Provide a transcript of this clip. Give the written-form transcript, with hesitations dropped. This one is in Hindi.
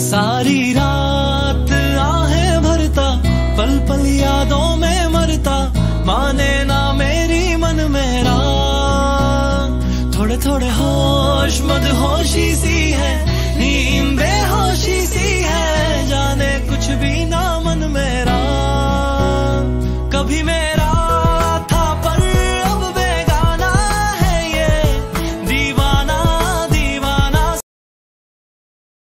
सारी रात आहें भरता, पल पल यादों में मरता, माने ना मेरी मन मेरा। थोड़े थोड़े होश मदहोशी सी है, नींद बेहोशी सी है, जाने कुछ भी ना